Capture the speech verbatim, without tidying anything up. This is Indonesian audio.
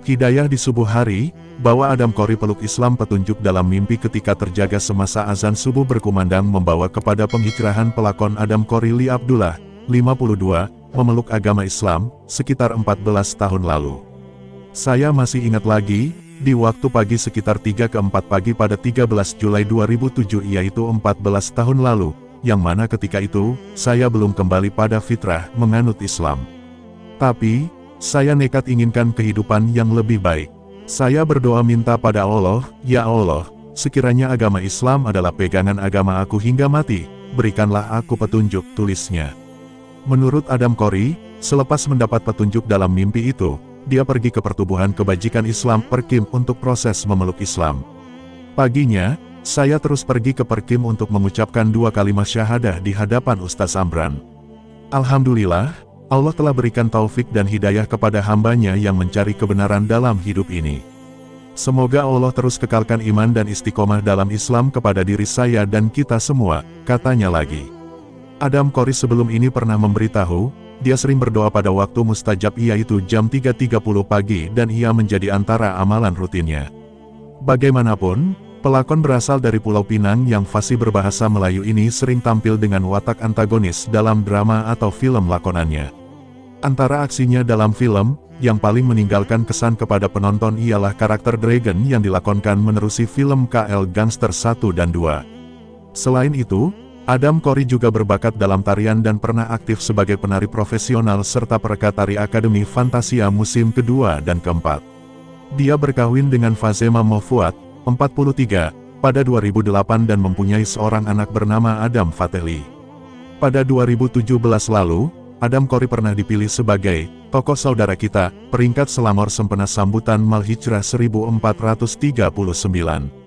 Hidayah di subuh hari, bahwa Adam Kori peluk Islam petunjuk dalam mimpi ketika terjaga semasa azan subuh berkumandang membawa kepada penghijrahan pelakon Adam Kori Li Abdullah, lima puluh dua, memeluk agama Islam, sekitar empat belas tahun lalu. Saya masih ingat lagi, di waktu pagi sekitar tiga ke empat pagi pada tiga belas Juli dua ribu tujuh yaitu empat belas tahun lalu, yang mana ketika itu, saya belum kembali pada fitrah menganut Islam. Tapi, saya nekat inginkan kehidupan yang lebih baik. Saya berdoa minta pada Allah, ya Allah, sekiranya agama Islam adalah pegangan agama aku hingga mati, berikanlah aku petunjuk, tulisnya. Menurut Adam Kori, selepas mendapat petunjuk dalam mimpi itu, dia pergi ke pertubuhan kebajikan Islam Perkim untuk proses memeluk Islam. Paginya, saya terus pergi ke Perkim untuk mengucapkan dua kalimat syahadah di hadapan Ustaz Amran. Alhamdulillah, Allah telah berikan taufik dan hidayah kepada hambanya yang mencari kebenaran dalam hidup ini. Semoga Allah terus kekalkan iman dan istiqomah dalam Islam kepada diri saya dan kita semua, katanya lagi. Adam Kori sebelum ini pernah memberitahu, dia sering berdoa pada waktu mustajab yaitu jam tiga tiga puluh pagi dan ia menjadi antara amalan rutinnya. Bagaimanapun, pelakon berasal dari Pulau Pinang yang fasih berbahasa Melayu ini sering tampil dengan watak antagonis dalam drama atau film lakonannya. Antara aksinya dalam film, yang paling meninggalkan kesan kepada penonton ialah karakter Dragon yang dilakonkan menerusi film K L Gangster satu dan dua. Selain itu, Adam Kori juga berbakat dalam tarian dan pernah aktif sebagai penari profesional serta perekat tari Akademi Fantasia musim kedua dan keempat. Dia berkawin dengan Fazema Mofuat, empat puluh tiga, pada dua ribu delapan dan mempunyai seorang anak bernama Adam Fateli. Pada dua ribu tujuh belas lalu, Adam Kori pernah dipilih sebagai tokoh saudara kita, peringkat Selangor Sempena Sambutan Malhijrah seribu empat ratus tiga puluh sembilan.